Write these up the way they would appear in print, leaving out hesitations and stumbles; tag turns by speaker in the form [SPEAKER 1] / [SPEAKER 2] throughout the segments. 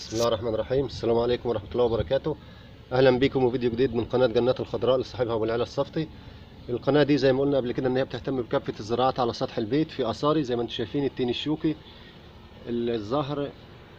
[SPEAKER 1] بسم الله الرحمن الرحيم. السلام عليكم ورحمة الله وبركاته. أهلا بكم وفيديو جديد من قناة جنات الخضراء لصاحبها أبو العلا الصفتي. القناة دي زي ما قلنا قبل كده إن هي بتهتم بكافة الزراعات على سطح البيت في آثاري، زي ما انتم شايفين التين الشوكي، الزهر،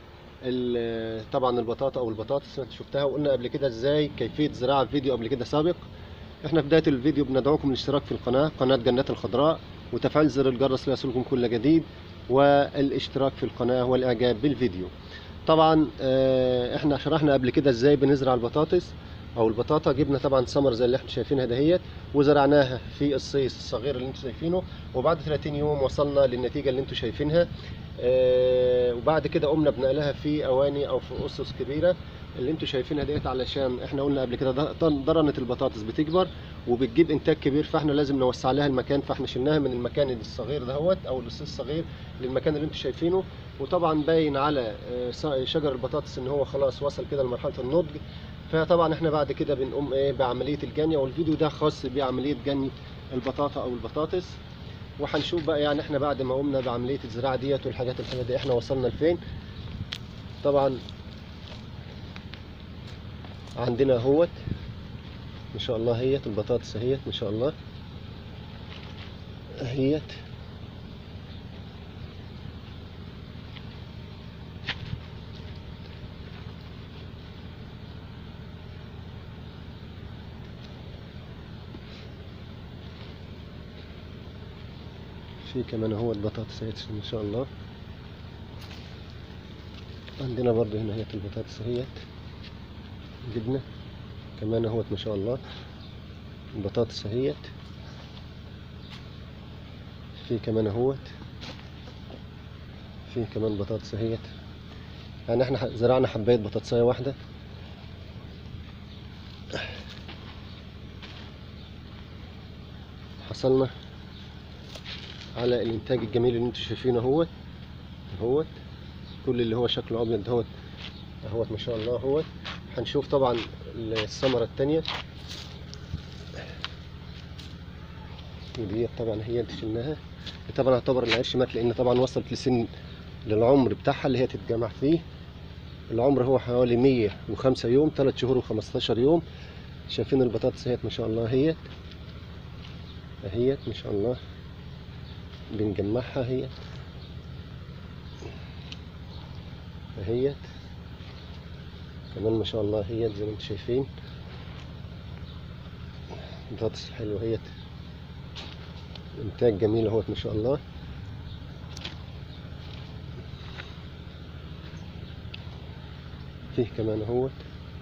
[SPEAKER 1] طبعا البطاطا أو البطاطس انت شفتها، وقلنا قبل كده إزاي كيفية زراعة في فيديو قبل كده سابق. احنا في بداية الفيديو بندعوكم للاشتراك في القناة، قناة جنات الخضراء، وتفعيل زر الجرس ليصلكم كل جديد، والاشتراك في القناة والإعجاب بالفيديو. طبعا احنا شرحنا قبل كده ازاي بنزرع البطاطس او البطاطا. جبنا طبعا ثمر زي اللي احنا شايفينها دهيت وزرعناها في الصيص الصغير اللي انتم شايفينه، وبعد 30 يوم وصلنا للنتيجة اللي انتم شايفينها. وبعد كده قمنا بنقلها في اواني او في اسس كبيرة اللي انتم شايفينها ديت، علشان احنا قلنا قبل كده ضرنة البطاطس بتكبر وبتجيب انتاج كبير، فاحنا لازم نوسع لها المكان. فاحنا شلناها من المكان الصغير دهوت او الصيص الصغير للمكان اللي انتم شايفينه. وطبعا باين على شجر البطاطس ان هو خلاص وصل كده لمرحله النضج. فطبعا احنا بعد كده بنقوم بعمليه الجني، والفيديو ده خاص بعمليه جني البطاطا او البطاطس. وهنشوف بقى يعني احنا بعد ما قمنا بعمليه الزراعه ديت والحاجات الحلوه دي احنا وصلنا لفين. طبعا عندنا اهوت ما شاء الله هيت البطاطس اهيت ما شاء الله اهيت. في كمان اهوت بطاطس اهيت ما شاء الله. عندنا برضو هنا هيت البطاطس اهيت، جبنة كمان اهوت ما شاء الله البطاطس اهيت. في كمان اهوت، في كمان بطاطس اهيت. يعني احنا زرعنا حباية بطاطساية واحدة. حصلنا على الانتاج الجميل اللي انتم شايفينه اهوت كل اللي هو شكله ابيض اهوت ما شاء الله اهوت. هنشوف طبعا الثمرة التانية ودي طبعا هي انت شلناها. طبعا اعتبر العرش مات لان طبعا وصلت لسن للعمر بتاعها اللي هي تتجمع فيه. العمر هو حوالي 105 يوم، 3 شهور و15 يوم. شايفين البطاطس اهيت ما شاء الله اهيت ما شاء الله بنجمعها اهيت كمان ما شاء الله اهيت زي ما انتم شايفين. بطاطس حلوه اهيت، انتاج جميل اهوت ما شاء الله. فيه كمان اهوت.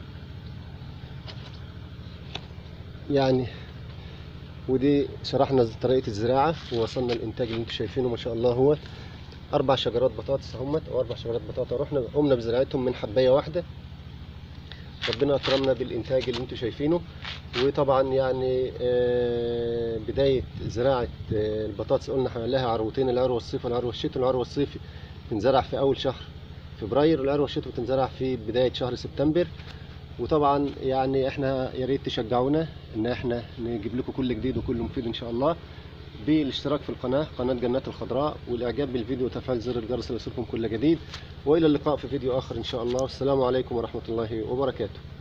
[SPEAKER 1] يعني ودي شرحنا طريقة الزراعة ووصلنا الانتاج اللي انتم شايفينه ما شاء الله. هو 4 شجرات بطاطس اهمت او 4 شجرات بطاطا قمنا بزراعتهم من حباية واحدة. ربنا اكرمنا بالانتاج اللي انتم شايفينه. وطبعا يعني بداية زراعة البطاطس قلنا لها عروتين، العروة الصيفي والعروة الشتوي. العروة الصيفي بتنزرع في اول شهر فبراير، والعروة الشتوي بتنزرع في بداية شهر سبتمبر. وطبعا يعني احنا يا ريت تشجعونا ان احنا نجيب لكم كل جديد وكل مفيد ان شاء الله بالاشتراك في القناة، قناة جنات الخضراء، والاعجاب بالفيديو وتفعيل زر الجرس ليصلكم كل جديد. والى اللقاء في فيديو اخر ان شاء الله. والسلام عليكم ورحمة الله وبركاته.